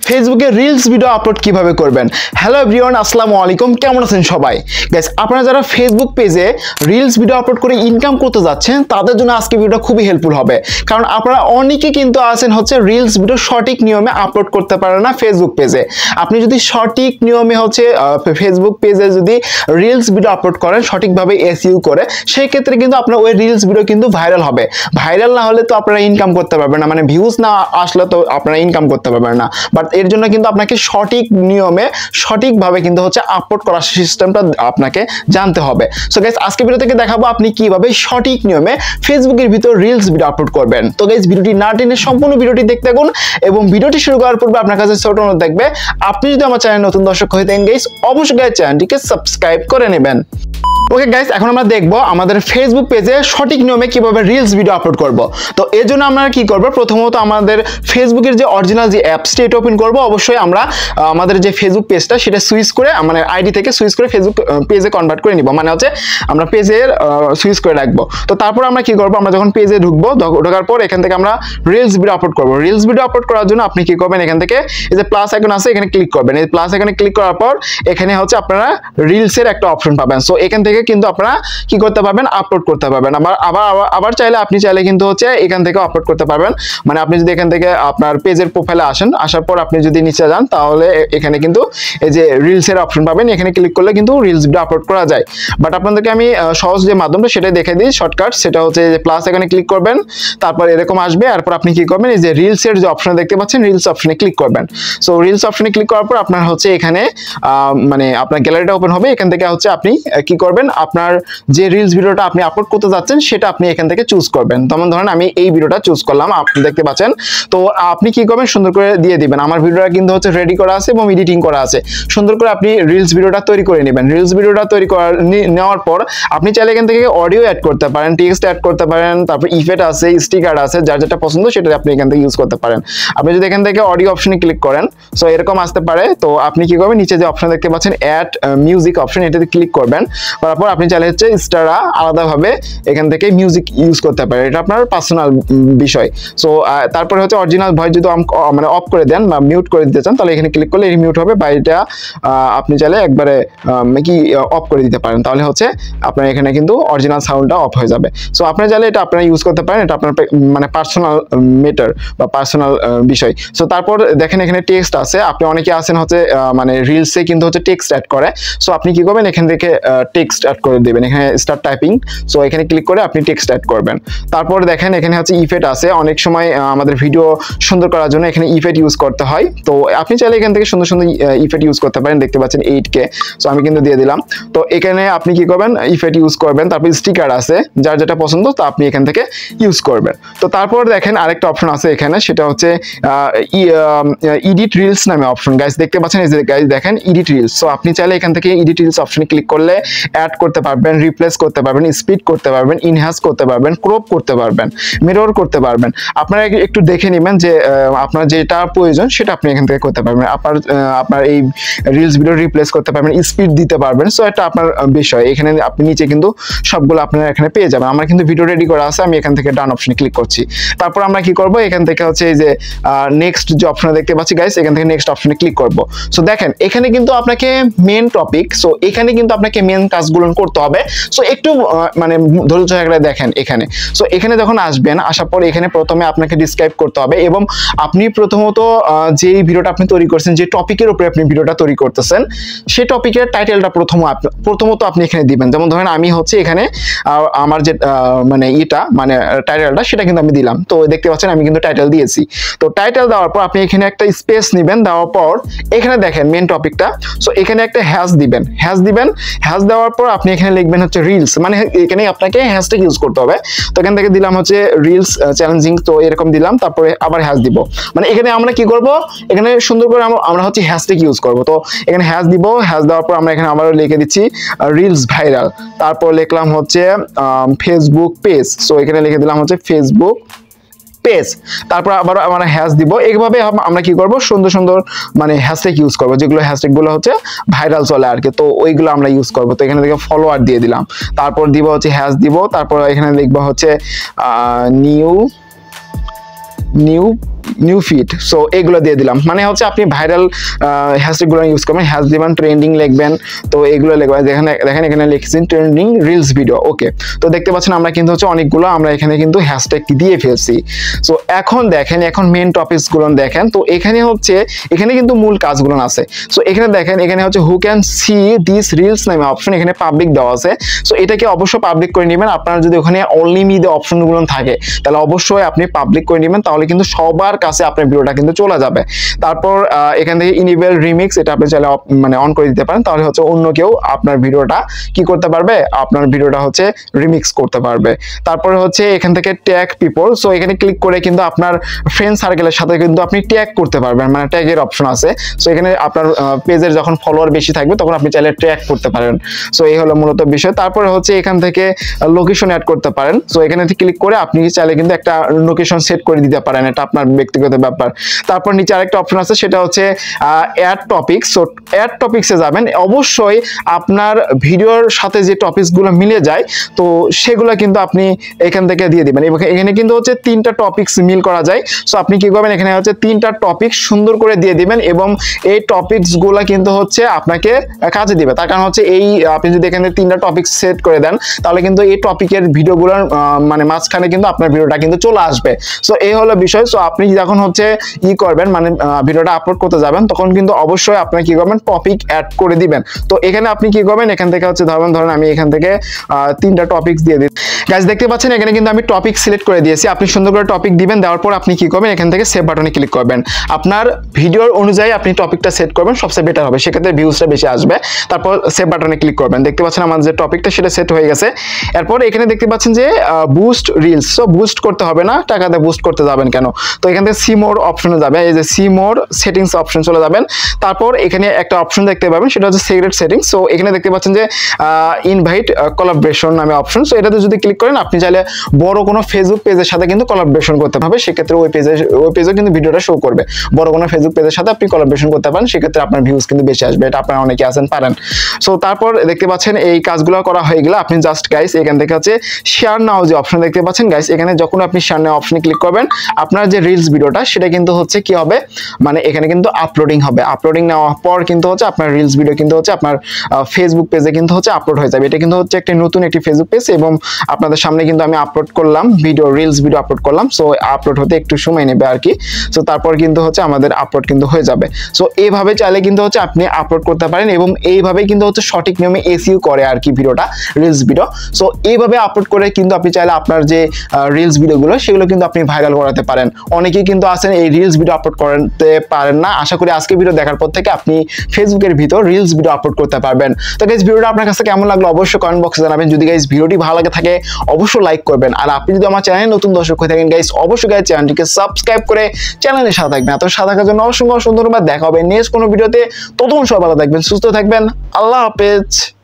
ফেসবুকে reels video upload কিভাবে করবেন। হ্যালো এভরিওয়ান, আসসালামু আলাইকুম, কেমন আছেন সবাই? গাইস, আপনারা যারা ফেসবুক পেজে রিলস ভিডিও আপলোড করে ইনকাম করতে যাচ্ছেন তাদের জন্য আজকে ভিডিওটা খুবই হেল্পফুল হবে। কারণ আপনারা অনেকে কিন্তু আছেন হচ্ছে রিলস ভিডিও সঠিক নিয়মে আপলোড করতে পারেন না ফেসবুক পেজে। আপনি যদি সঠিক নিয়মে হচ্ছে ফেসবুক পেজে যদি রিলস ভিডিও আপলোড করেন সঠিকভাবে এসইও করে, সেই ক্ষেত্রে কিন্তু আপনার ওই রিলস ভিডিও কিন্তু ভাইরাল হবে। ভাইরাল না হলে তো আপনারা ইনকাম করতে পারবেন না, মানে ভিউজ না আসলে তো আপনারা ইনকাম করতে পারবেন না। বাট এর জন্য কিন্তু আপনাকে সঠিক নিয়মে সঠিকভাবে কিন্তু হচ্ছে আপলোড করার সিস্টেমটা আপনাকে জানতে হবে। সো গাইস, আজকে ভিডিও থেকে দেখাবো আপনি কিভাবে সঠিক নিয়মে ফেসবুকের ভিতর রিলস ভিডিও আপলোড করবেন। তো গাইস, ভিডিওটি না টেনে সম্পূর্ণ ভিডিওটি দেখতে থাকুন এবং ভিডিওটি শুরু করার পূর্বে আপনার কাছে ছোট অনুরোধ থাকবে, আপনি যদি আমার চ্যানেলে নতুন দর্শক হয়ে থাকেন গাইস, অবশ্যই গাইস চ্যানেলটিকে সাবস্ক্রাইব করে নেবেন। ওকে গাইস, এখন আমরা দেখবো আমাদের ফেসবুক পেজে সঠিক নিয়মে কিভাবে রিলস ভিডিও আপলোড করব। তো এর জন্য আমরা কি করব, প্রথমত আমাদের ফেসবুকের যে অরিজিনাল যে অ্যাপসটি এটা ওপেন করব। অবশ্যই আমরা আমাদের যে ফেসবুক পেজটা সেটা সুইচ করে, মানে আইডি থেকে সুইচ করে ফেসবুক পেজে কনভার্ট করে নিব, মানে হচ্ছে আমরা পেজের সুইচ করে রাখবো। তো তারপর আমরা কি করব, আমরা যখন পেজে ঢুকবো, ঢোকার পর এখান থেকে আমরা রিলস ভিডিও আপলোড করব। রিলস ভিডিও আপলোড করার জন্য আপনি কি করবেন, এখান থেকে এই যে প্লাস আইকন আছে এখানে ক্লিক করবেন। এই প্লাস আইকনে ক্লিক করার পর এখানে হচ্ছে আপনারা রিলসের একটা অপশন পাবেন। সো এখান থেকে কিন্তু আপনারা কি করতে পারবেন, আপলোড করতে পারবেন। আবার চাইলে আপনি চাইলে কিন্তু হচ্ছে এখান থেকে আপলোড করতে পারবেন। মানে আপনি যদি এখান থেকে আপনার পেজের প্রোফাইলে আসেন, আসার পর আপনি যদি নিচে যান তাহলে এখানে কিন্তু এই যে রিলসের অপশন পাবেন, এখানে ক্লিক করলে কিন্তু রিলস ভিডিও আপলোড করা যায়। বাট আপনাদেরকে আমি সহজ যে মাধ্যমটা সেটাই দেখে দিই, শর্টকাট। সেটা হচ্ছে যে প্লাস এখানে ক্লিক করবেন, তারপর এরকম আসবে। এরপর আপনি কি করবেন, এই যে রিলসের যে অপশন দেখতে পাচ্ছেন, রিলস অপশনে ক্লিক করবেন। সো রিলস অপশনে ক্লিক করার পর আপনার হচ্ছে এখানে মানে আপনার গ্যালারিটা ওপেন হবে। এখান থেকে হচ্ছে আপনি কি করবেন, আপনার যে রিলস ভিডিওটা আপনি আপলোড করতে যাচ্ছেন সেটা আপনি এখান থেকে চুজ করবেন। যেমন ধরেন আমি এই ভিডিওটা চুজ করলাম, আপনি দেখতে পাচ্ছেন। তো আপনি কি করবেন, সুন্দর করে দিয়ে দিবেন। আমার ভিডিওটা কিন্তু হচ্ছে রেডি করা আছে এবং এডিটিং করা আছে। সুন্দর করে আপনি রিলস ভিডিওটা তৈরি করে নেবেন। রিলস ভিডিওটা তৈরি নেওয়ার পর আপনি চাইলে এখান থেকে অডিও অ্যাড করতে পারেন, টেক্সট অ্যাড করতে পারেন, তারপর ইফেক্ট আছে, স্টিকার আছে, যার যেটা পছন্দ সেটা আপনি এখান থেকে ইউজ করতে পারেন। আপনি যদি এখান থেকে অডিও অপশনে ক্লিক করেন, সো এরকম আসতে পারে। তো আপনি কি করবেন, নিচে যে অপশন দেখতে পাচ্ছেন অ্যাড মিউজিক অপশন, এটাতে ক্লিক করবেন। তারপর আপনি চাইলে হচ্ছে স্টারা আলাদাভাবে এখান থেকে মিউজিক ইউজ করতে পারেন, এটা আপনার পার্সোনাল বিষয়। সো তারপরে হচ্ছে অরিজিনাল ভয়েস যদি মানে অফ করে দেন বা মিউট করে দিতে চান তাহলে এখানে ক্লিক করলে মিউট হবে, বা এটা আপনি চাইলে একবারে কি অফ করে দিতে পারেন, তাহলে হচ্ছে আপনার এখানে কিন্তু অরিজিনাল সাউন্ডটা অফ হয়ে যাবে। সো আপনারা চাইলে এটা আপনারা ইউজ করতে পারেন, এটা আপনার মানে পার্সোনাল ম্যাটার বা পার্সোনাল বিষয়। সো তারপর দেখেন এখানে টেক্সট আছে। আপনি অনেকে আছেন হচ্ছে মানে রিলসে কিন্তু হচ্ছে টেক্সট অ্যাড করে। সো আপনি কি করবেন, এখান থেকে টেক্সট অ্যাড করে দেবেন, এখানে স্টার্ট টাইপিং। সো এখানে ক্লিক করে আপনি টেক্সট অ্যাড করবেন। তারপর দেখেন এখানে হচ্ছে ইফেক্ট আছে। অনেক সময় আমাদের ভিডিও সুন্দর করার জন্য এখানে ইফেক্ট ইউজ করতে হয়। তো আপনি চাইলে এখান থেকে সুন্দর সুন্দর ইফেক্ট ইউজ করতে পারেন, দেখতে পাচ্ছেন 8K। সো আমি কিন্তু দিয়ে দিলাম। তো এখানে আপনি কি করবেন, ইফেক্ট ইউজ করবেন। তারপর স্টিকার আছে, যার যেটা পছন্দ তা আপনি এখান থেকে ইউজ করবেন। তো তারপর দেখেন আরেকটা অপশন আছে এখানে, সেটা হচ্ছে এডিট রিলস নামে অপশন। গাইস দেখতে পাচ্ছেন, এই যে গাইস দেখেন এডিট রিলস। সো আপনি চাইলে এখান থেকে এডিট রিলস অপশনে ক্লিক করলে অ্যাড করতে পারবেন, রিপ্লেস করতে পারবেন, স্পিড করতে পারবেন, ইনহ্যান্স করতে পারবেন, ক্রপ করতে পারবেন, মিরর করতে পারবেন। আপনারা একটু দেখে নেবেন যে আপনার যেটা প্রয়োজন সেটা আপনি এখান থেকে করতে পারবেন। আপনার এই রিলস ভিডিও রিপ্লেস করতে পারবেন, স্পিড দিতে পারবেন। সো এটা আপনার বিষয়। এখানে আপনি নিচে কিন্তু সবগুলো আপনারা এখানে পেয়ে যাবেন। আমার কিন্তু ভিডিও রেডি করা আছে, আমি এখান থেকে ডান অপশনে ক্লিক করছি। তারপর আমরা কি করব, এখান থেকে হচ্ছে এই যে নেক্সট যে অপশন দেখতে পাচ্ছি গাইস, এখান থেকে নেক্সট অপশনে ক্লিক করব। সো দেখেন এখানে কিন্তু আপনাকে মেন টপিক, সো এখানে কিন্তু আপনাকে মেন কাজগুলো করতে হবে। সো একটু মানে ধৈর্য সহকারে দেখেন এখানে। সো এখানে যখন আসবেন, আসার পর এখানে প্রথমে আপনাকে ডিসক্রাইব করতে হবে এবং আপনি প্রথমত যে ভিডিওটা আপনি তৈরি করছেন, যে টপিকের উপরে আপনি ভিডিওটা তৈরি করতেছেন, সেই টপিকের টাইটেলটা প্রথমত আপনি এখানে দিবেন। যেমন ধরেন আমি হচ্ছে এখানে আমার যে মানে মানে টাইটেলটা সেটা কিন্তু আমি দিলাম। তো দেখতে পাচ্ছেন আমি কিন্তু টাইটেল দিয়েছি। তো টাইটেল দেওয়ার পর আপনি এখানে একটা স্পেস নেবেন, দেওয়ার পর এখানে দেখেন মেন টপিকটা। সো এখানে একটা হ্যাশ দিবেন, হ্যাশ দেওয়ার পর আপনি এখানে লিখবেন হচ্ছে রিলস, মানে এখানে আপনাকে হ্যাশট্যাগ ইউজ করতে হবে। তো এখান থেকে দিলাম হচ্ছে রিলস চ্যালেঞ্জিং, তো এরকম দিলাম। তারপরে আবার হ্যাশ দিব, মানে এখানে আমরা কি করব, এখানে সুন্দর করে আমরা হচ্ছে হ্যাশট্যাগ ইউজ করব। তো এখানে হ্যাশ দিব, হ্যাশ দেওয়ার পর আমরা এখানে আবারও লিখে দিচ্ছি রিলস ভাইরাল। তারপর লিখলাম হচ্ছে ফেসবুক পেজ। সো এখানে লিখে দিলাম হচ্ছে ফেসবুক পেজ। তারপর আবার আমরা হ্যাশ দিব। এইভাবে আমরা কি করব, সুন্দর সুন্দর মানে হ্যাশট্যাগ ইউজ করব, যেগুলো হ্যাশট্যাগুলো হচ্ছে ভাইরাল চলে আর কি। তো ওইগুলো আমরা ইউজ করব। তো এখানে থেকে ফলোয়ার দিয়ে দিলাম, তারপর দিব হচ্ছে হ্যাশ দিব, তারপর এখানে লিখবো হচ্ছে নিউ নিউ ফিড, সো এগুলো দিয়ে দিলাম। মানে হচ্ছে আপনি ভাইরাল হ্যাশট্যাগুলো ইউজ করবেন, হ্যাশ দিবেন, ট্রেন্ডিং লিখবেন, তো এগুলো লিখবেন। দেখেন এখানে লিখেছেন ট্রেন্ডিং রিলস ভিডিও। ওকে, তো দেখতে পাচ্ছেন আমরা কিন্তু হচ্ছে অনেকগুলো আমরা এখানে কিন্তু হ্যাশট্যাগ দিয়ে ফেলছি। সো এখন দেখেন, এখন মেন টপিকসগুলো দেখেন। তো এখানে হচ্ছে এখানে কিন্তু মূল কাজগুলো আছে। সো এখানে দেখেন, এখানে হচ্ছে who can see this reels নামে অপশন, এখানে পাবলিক দেওয়া আছে। সো এটাকে অবশ্যই পাবলিক করে নেবেন। আপনার যদি ওখানে অনলি মি দিয়ে অপশনগুলো থাকে তাহলে অবশ্যই আপনি পাবলিক করে নেবেন, তাহলে কিন্তু সবার কাছে আপনার ভিডিওটা কিন্তু চলে যাবে। তারপর এখান থেকে ইনেবল রিমিক্স, এটা আপনি চাইলে মানে অন করে দিতে পারেন, তাহলে হচ্ছে অন্য কেউ আপনার ভিডিওটা কি করতে পারবে, আপনার ভিডিওটা হচ্ছে রিমিক্স করতে পারবে। তারপরে হচ্ছে এখান থেকে ট্যাগ পিপল, সো এখানে ক্লিক করে কিন্তু আপনার ফ্রেন্ড সার্কেলের সাথে কিন্তু আপনি ট্যাগ করতে পারবেন, মানে ট্যাগের অপশন আছে। সো এখানে আপনার পেজের যখন ফলোয়ার বেশি থাকবে তখন আপনি চাইলে ট্যাগ করতে পারেন। সো এই হলো মূলত বিষয়। তারপরে হচ্ছে এখান থেকে লোকেশন অ্যাড করতে পারেন। সো এখানে ক্লিক করে আপনি চাইলে কিন্তু একটা লোকেশন সেট করে দিতে পারেন, এটা আপনার ব্যক্তিগত ব্যাপার। তারপর নিচে আরেকটা অপশন আছে, সেটা হচ্ছে অ্যাড টপিকস। সো অ্যাড টপিকসে যাবেন, অবশ্যই আপনার ভিডিওর সাথে যে টপিকসগুলো মিলে যায় তো সেগুলো কিন্তু আপনি এখান থেকে দিয়ে দিবেন। এখানে কিন্তু হচ্ছে 3টা টপিকস মিল করা যায়। সো আপনি কি করবেন, এখানে হচ্ছে 3টা টপিক সুন্দর করে দিয়ে দিবেন এবং এই টপিকসগুলো কিন্তু হচ্ছে আপনাকে কাজে দিবে। তার কারণ হচ্ছে এই আপনি যদি এখানে 3টা টপিক সেট করে দেন তাহলে কিন্তু এই টপিকের ভিডিওগুলোর মানে মাঝখানে কিন্তু আপনার ভিডিওটা কিন্তু চলে আসবে। সো এই হলো বিষয়। সো আপনি যখন হচ্ছে করবেন, মানে ভিডিওটা আপলোড করতে যাবেন, তখন কিন্তু অবশ্যই আপনি কি করবেন, টপিক অ্যাড করে দিবেন। তো এখানে আপনি কি করবেন, এখান থেকে হচ্ছে ধরেন আমি এখান থেকে 3টা টপিকস দিয়ে দিই। গাইস দেখতে পাচ্ছেন এখানে কিন্তু আমি টপিক সিলেক্ট করে দিয়েছি। আপনি সুন্দর করে টপিক দিবেন, দেওয়ার পর আপনি কি করবেন, এখান থেকে সেভ বাটনে ক্লিক করবেন। আপনার ভিডিওর অনুযায়ী আপনি টপিকটা সেট করবেন, সবচেয়ে বেটার হবে, সেক্ষেত্রে ভিউজটা বেশি আসবে। তারপর সেভ বাটনে ক্লিক করবেন। দেখতে পাচ্ছেন আমার যে টপিকটা সেটা সেট হয়ে গেছে। এরপর এখানে দেখতে পাচ্ছেন যে বুস্ট রিলস। সো বুস্ট করতে হবে না, টাকা দিয়ে বুস্ট করতে যাবেন কেন। তো এখান থেকে সি মোর অপশনে যাবে, এই যে সি মোর সেটিংস অপশন চলে যাবেন। তারপর এখানে একটা অপশন দেখতে পাবেন, সেটা হচ্ছে সিক্রেট সেটিংস। সো এখানে দেখতে পাচ্ছেন যে ইনভাইট কোলাবরেশন নামে অপশন। সো এটাতে যদি ক্লিক করেন আপনি চাইলে বড় কোনো ফেসবুক পেজের সাথে কিন্তু কোলাবরেশন করতে হবে, সেক্ষেত্রে ওই পেজে কিন্তু ভিডিওটা শো করবে। বড় কোনো ফেসবুক পেজের সাথে আপনি কোলাবরেশন করতে পারেন, সেক্ষেত্রে আপনার ভিউজ কিন্তু বেশি আসবে, এটা আপনারা অনেকে আছেন পারেন। সো তারপর দেখতে পাচ্ছেন এই কাজগুলো করা হয়ে গেলে আপনি জাস্ট গাইস এখান থেকে হচ্ছে শেয়ার নাও যে অপশন দেখতে পাচ্ছেন গাইস, এখানে যখন আপনি শেয়ার নাও অপশনে ক্লিক করবেন আপনার যে রিলস ভিডিওটা সেটা কিন্তু হচ্ছে কি হবে, মানে এখানে কিন্তু আপলোডিং হবে। আপলোডিং নেওয়ার পর কিন্তু হচ্ছে আপনার রিলস ভিডিও কিন্তু হচ্ছে আপনার ফেসবুক পেজে কিন্তু হচ্ছে আপলোড হয়ে যাবে। এটা কিন্তু হচ্ছে একটা নতুন একটি ফেসবুক পেজ এবং আপনাদের সামনে কিন্তু আমি আপলোড করলাম ভিডিও, রিলস ভিডিও আপলোড করলাম। সো আপলোড হতে একটু সময় নেবে আর কি। সো তারপর কিন্তু হচ্ছে আমাদের আপলোড কিন্তু হয়ে যাবে। সো এইভাবে চাইলে কিন্তু হচ্ছে আপনি আপলোড করতে পারেন এবং এইভাবেই কিন্তু হচ্ছে সঠিক নিয়মে এসইও করে আর কি ভিডিওটা, রিলস ভিডিও। সো এইভাবে আপলোড করে কিন্তু আপনি চাইলে আপনার যে রিলস ভিডিওগুলো সেগুলো কিন্তু আপনি ভাইরাল করাতে পারেন। অনেকেই কিন্তু আছেন এই রিলস ভিডিও আপলোড করতে পারেন না। আশা করি আজকে ভিডিও দেখার পর থেকে আপনি ফেসবুকের ভিতর রিলস ভিডিও আপলোড করতে পারবেন। তো গাইস ভিডিওটা আপনার কাছে কেমন লাগলো অবশ্যই কমেন্ট বক্সে জানাবেন। যদি গাইস ভিডিওটি ভালো লাগে থাকে অবশ্যই লাইক করবেন, আর আপনি যদি আমার চ্যানেলে নতুন দর্শক হয়ে থাকেন গাইস অবশ্যই গাইস চ্যানেলটিকে সাবস্ক্রাইব করে চ্যানেলের সাথে থাকবেন। এত সাথে থাকার জন্য অসংখ্য ধন্যবাদ। দেখা হবে নেক্সট কোনো ভিডিওতে, ততক্ষণ সবাই ভালো থাকবেন, সুস্থ থাকবেন, আল্লাহ হাফেজ।